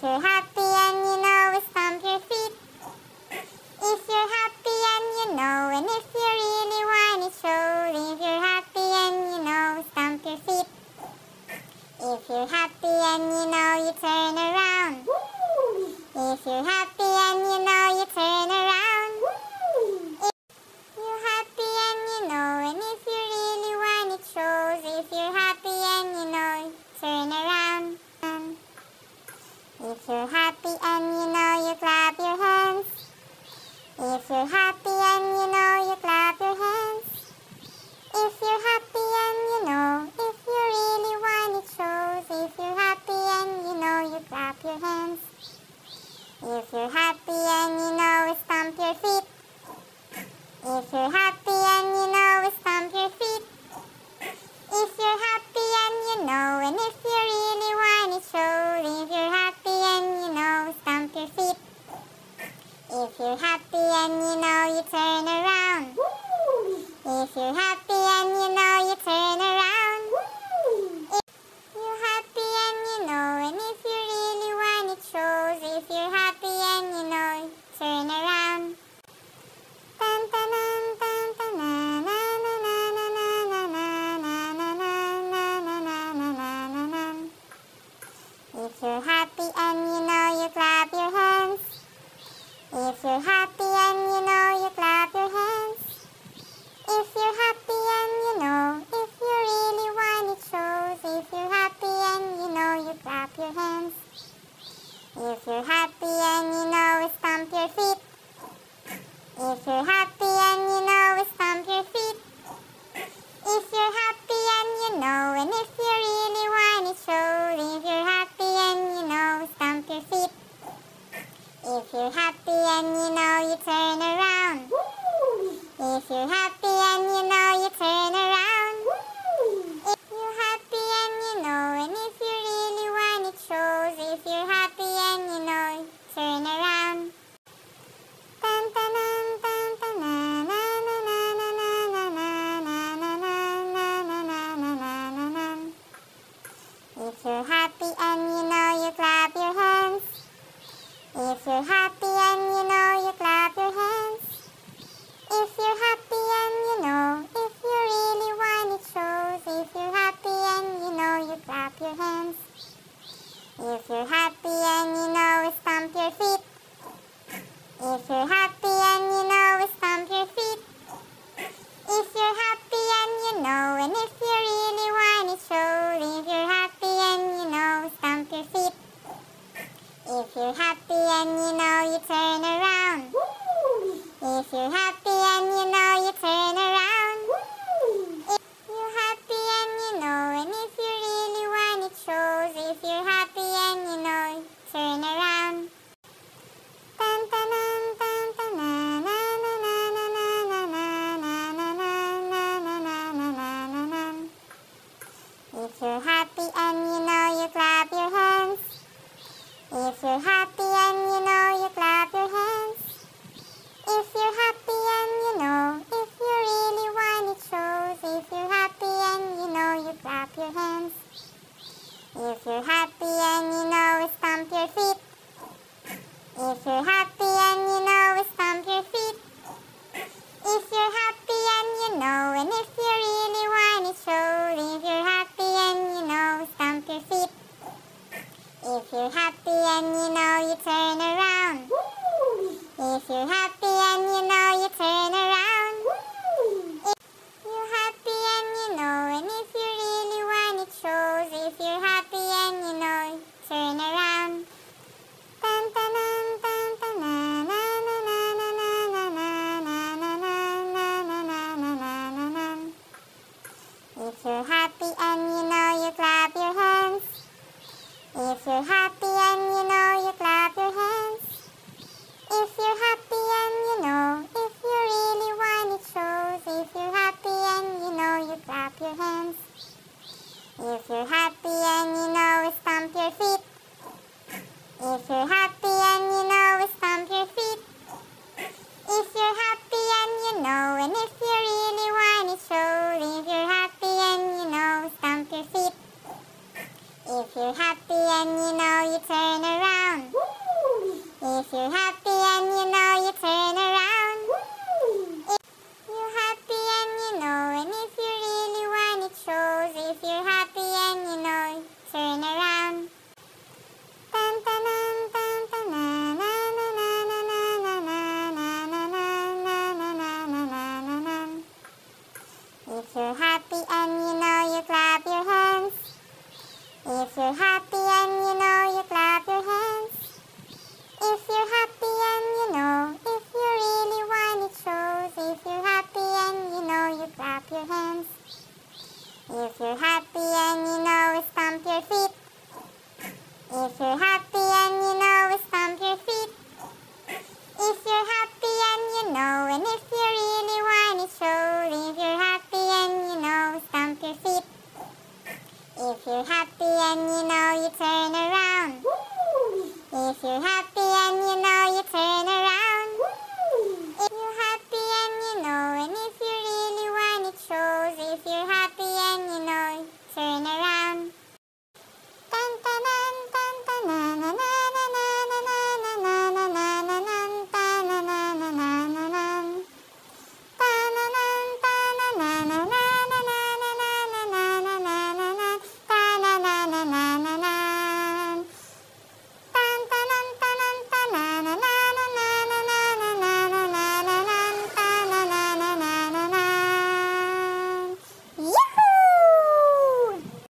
you're happy and you know it, stomp your feet. If you're happy and you know, and if you really want it, show. If you're happy and you know, stomp your feet. If you're happy and you know, you turn around. If you're happy and you know, you turn around. If you're happy and you know, and if you really want it, shows. If you're happy and you know, turn around. If you're happy and you know, you clap your hands. If you're happy and you know, you clap your hands. If you're happy and you know, if you really want it, shows. If you're happy and you know, you clap your hands. If you're happy and you know, stomp your feet. If you're happy and you know, stomp your feet. If you're happy and you know, and if you really want it, shows. If you're happy and you know, stomp your feet. If you're happy and you know, you turn around. If you're happy and you know, you turn around. If you're happy and you know, and if you really want it, shows. If you're happy and you know, turn around. Tan tan tan tan na na na na na na na na na na na na. If you're happy and you know, you clap your hands. If you're happy and you know, you clap your hands. If you're happy and you know, if you really want it, shows. If you're happy and you know, you clap your hands. If you're happy and you know, stomp your feet. If you're happy and you know, stomp your feet. If you're happy and you know, and if you really want it, shows. If you're happy and you know, stomp your feet. If you're happy and you know, you turn around. If you're happy and you know, you turn around. If you're happy and you know, and if you really want it, shows. If you're happy and you know, turn around. Tan tan tan tan na na na na na na na na na na na. If you're happy and you know, you clap your hands. If you're happy and you know, you clap your hands. If you're happy and you know, if you really want it, shows. If you're happy and you know, you clap your hands. If you're happy and you know, stomp your feet. If you're happy and you know, stomp your feet. If you're happy and you know, and if you really want it, shows. If you're happy and you know, stomp your feet. If you're happy and you know, you turn around. If you're happy and you know, you turn around. If you're happy and you know, and if you really want it, shows. If you're happy and you know, turn around. Tan tan tan tan na na na na na na na na na na na. If you're happy and you know, you clap your hands. If you're happy and you know, you clap your hands. If you're happy and you know, if you really want it, shows. If you're happy and you know, you clap your hands. If you're happy and you know, stomp your feet. If you're happy and you know, stomp your feet. If you're happy and you know, and if you really want it, shows. If you're happy and you know, stomp your feet. If you're happy and you know, you turn around. If you're happy and you know, you turn around. If you're happy and you know, and if you really want it, shows. If you're happy and you know, turn around. Tan tan tan tan na na na na na na na na na na. If you're happy and you know, you clap your hands. If you're happy and you know, you clap your hands. If you're happy and you know, if you If you're happy and you know, stomp your feet. If you're happy and you know, and if you really want to show, if you're happy and you know, stomp your feet. If you're happy and you know, you turn around. If you're happy